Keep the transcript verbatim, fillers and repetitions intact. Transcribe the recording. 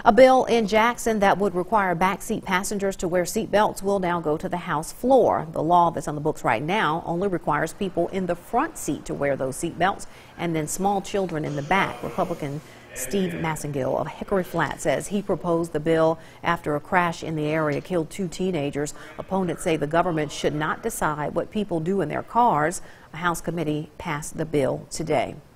A bill in Jackson that would require backseat passengers to wear seat belts will now go to the House floor. The law that's on the books right now only requires people in the front seat to wear those seat belts and then small children in the back. Republican Steve Massengill of Hickory Flat says he proposed the bill after a crash in the area killed two teenagers. Opponents say the government should not decide what people do in their cars. A House committee passed the bill today.